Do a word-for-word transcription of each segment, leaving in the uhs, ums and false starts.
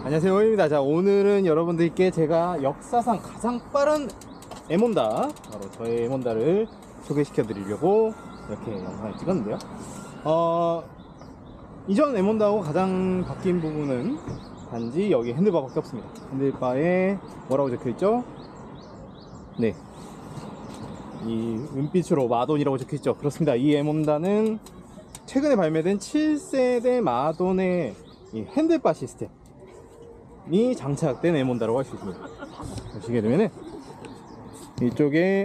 안녕하세요, 호입니다. 자, 오늘은 여러분들께 제가 역사상 가장 빠른 M혼다, 바로 저의 M혼다를 소개시켜 드리려고 이렇게 영상을 찍었는데요. 어, 이전 M혼다하고 가장 바뀐 부분은 단지 여기 핸들바밖에 없습니다. 핸들바에 뭐라고 적혀있죠? 네, 이 은빛으로 마돈이라고 적혀있죠. 그렇습니다. 이 M혼다는 최근에 발매된 칠 세대 마돈의 이 핸들바 시스템이 장착된 M혼다라고 할 수 있습니다. 보시게 되면은 이쪽에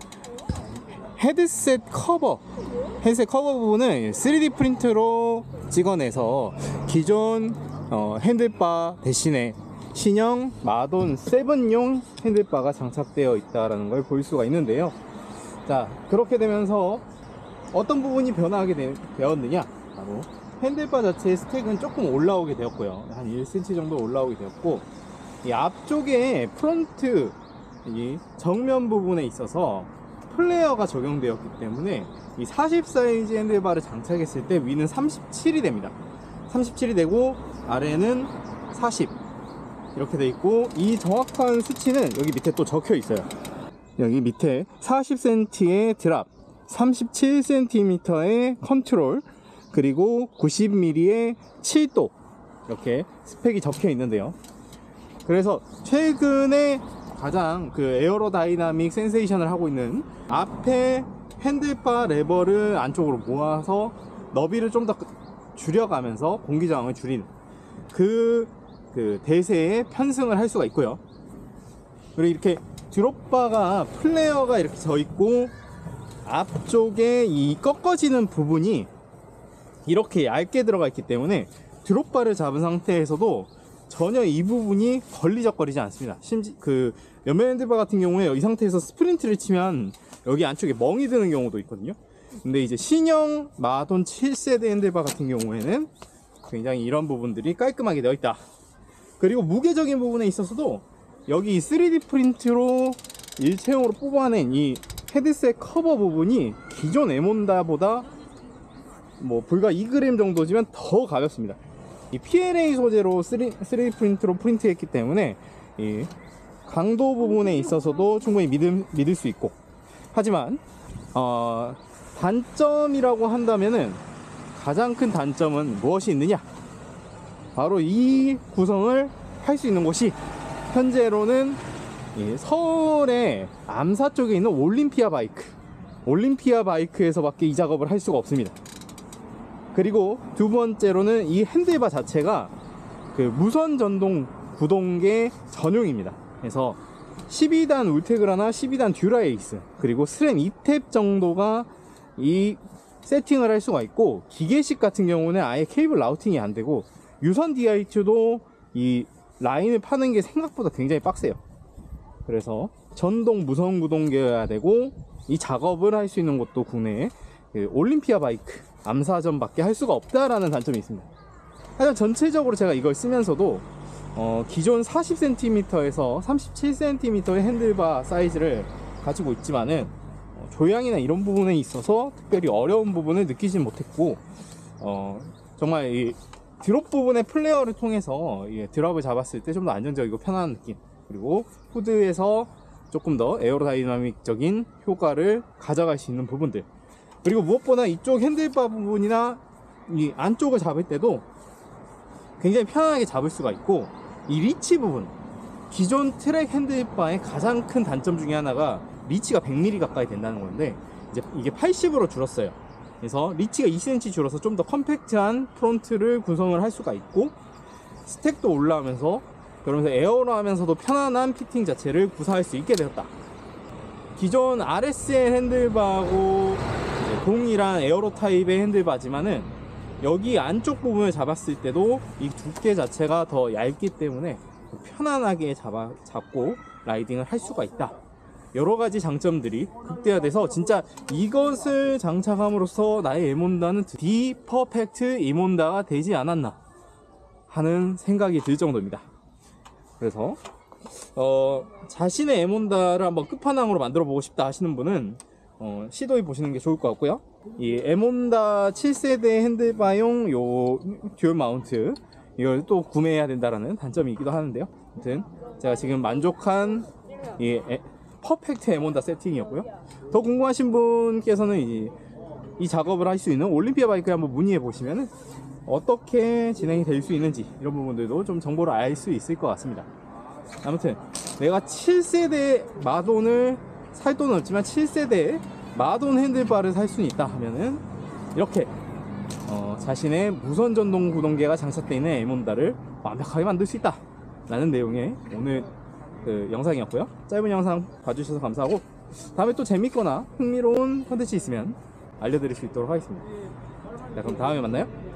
헤드셋 커버 헤드셋 커버 부분은 쓰리디 프린트로 찍어내서 기존 어, 핸들바 대신에 신형 마돈 칠용 핸들바가 장착되어 있다는 걸 볼 수가 있는데요. 자, 그렇게 되면서 어떤 부분이 변화하게 되, 되었느냐, 바로 핸들바 자체의 스택은 조금 올라오게 되었고요. 한 일 센티미터 정도 올라오게 되었고, 이 앞쪽에 프론트 이 정면 부분에 있어서 플레어가 적용되었기 때문에 이 사십 사이즈 핸들바를 장착했을 때 위는 삼십칠이 됩니다. 삼십칠이 되고 아래는 사십 이렇게 돼 있고, 이 정확한 수치는 여기 밑에 또 적혀 있어요. 여기 밑에 사십 센티미터의 드랍, 삼십칠 센티미터의 컨트롤, 그리고 구십 밀리미터의 칠 도 이렇게 스펙이 적혀 있는데요. 그래서 최근에 가장 그 에어로다이나믹 센세이션을 하고 있는 앞에 핸들바 레버를 안쪽으로 모아서 너비를 좀 더 줄여가면서 공기 저항을 줄이는 그, 그 대세에 편승을 할 수가 있고요. 그리고 이렇게 드롭바가 플레어가 이렇게 져 있고, 앞쪽에 이 꺾어지는 부분이 이렇게 얇게 들어가 있기 때문에 드롭바를 잡은 상태에서도 전혀 이 부분이 걸리적거리지 않습니다. 심지 그 옆면 핸들바 같은 경우에 이 상태에서 스프린트를 치면 여기 안쪽에 멍이 드는 경우도 있거든요. 근데 이제 신형 마돈 칠 세대 핸들바 같은 경우에는 굉장히 이런 부분들이 깔끔하게 되어 있다. 그리고 무게적인 부분에 있어서도 여기 쓰리디 프린트로 일체형으로 뽑아낸 이 헤드셋 커버 부분이 기존 M혼다보다 뭐 불과 이 그램 정도지만 더 가볍습니다. 이 피엘에이 소재로 쓰리디 프린트로 프린트했기 때문에 이 강도 부분에 있어서도 충분히 믿음, 믿을 수 있고, 하지만 어, 단점이라고 한다면은 가장 큰 단점은 무엇이 있느냐, 바로 이 구성을 할 수 있는 곳이 현재로는 서울의 암사 쪽에 있는 올림피아 바이크 올림피아 바이크에서 밖에 이 작업을 할 수가 없습니다. 그리고 두 번째로는 이 핸들바 자체가 그 무선 전동 구동계 전용입니다. 그래서 십이 단 울테그라나 십이 단 듀라에이스, 그리고 스램 이 탭 정도가 이 세팅을 할 수가 있고, 기계식 같은 경우는 아예 케이블 라우팅이 안 되고, 유선 디아이투도 이 라인을 파는 게 생각보다 굉장히 빡세요. 그래서 전동 무선 구동계여야 되고, 이 작업을 할 수 있는 곳도 국내에 그 올림피아 바이크 암사전 밖에 할 수가 없다라는 단점이 있습니다. 하지만 전체적으로 제가 이걸 쓰면서도 어, 기존 사십 센티미터에서 삼십칠 센티미터의 핸들바 사이즈를 가지고 있지만은 어, 조향이나 이런 부분에 있어서 특별히 어려운 부분을 느끼진 못했고, 어, 정말 이 드롭 부분의 플레어를 통해서 예, 드롭을 잡았을 때 좀 더 안정적이고 편안한 느낌, 그리고 후드에서 조금 더 에어로다이나믹적인 효과를 가져갈 수 있는 부분들, 그리고 무엇보다 이쪽 핸들바 부분이나 이 안쪽을 잡을 때도 굉장히 편안하게 잡을 수가 있고, 이 리치 부분, 기존 트랙 핸들바의 가장 큰 단점 중에 하나가 리치가 백 밀리미터 가까이 된다는 건데, 이제 이게 팔십으로 줄었어요. 그래서 리치가 이 센티미터 줄어서 좀 더 컴팩트한 프론트를 구성을 할 수가 있고, 스택도 올라오면서, 그러면서 에어로 하면서도 편안한 피팅 자체를 구사할 수 있게 되었다. 기존 알에스엘 핸들바하고 동일한 에어로 타입의 핸들바지만은 여기 안쪽 부분을 잡았을 때도 이 두께 자체가 더 얇기 때문에 편안하게 잡아, 잡고 라이딩을 할 수가 있다. 여러가지 장점들이 극대화돼서 진짜 이것을 장착함으로써 나의 M혼다는 디 퍼펙트 M혼다가 되지 않았나 하는 생각이 들 정도입니다. 그래서 어, 자신의 M혼다를 한번 끝판왕으로 만들어 보고 싶다 하시는 분은 어, 시도해 보시는 게 좋을 것 같고요. 이 M혼다 칠 세대 핸들바용 요 듀얼 마운트, 이걸 또 구매해야 된다라는 단점이 있기도 하는데요. 아무튼 제가 지금 만족한 이 에, 퍼펙트 에몬다 세팅이었고요. 더 궁금하신 분께서는 이, 이 작업을 할 수 있는 올림피아 바이크에 한번 문의해 보시면 어떻게 진행이 될 수 있는지 이런 부분들도 좀 정보를 알 수 있을 것 같습니다. 아무튼 내가 칠 세대 마돈을 살 돈은 없지만 칠 세대 마돈 핸들바를 살 수는 있다 하면은 이렇게 어, 자신의 무선 전동 구동계가 장착되어 있는 에몬다를 완벽하게 만들 수 있다 라는 내용의 오늘 그 영상이었고요. 짧은 영상 봐주셔서 감사하고 다음에 또 재밌거나 흥미로운 컨텐츠 있으면 알려드릴 수 있도록 하겠습니다. 자, 그럼 다음에 만나요.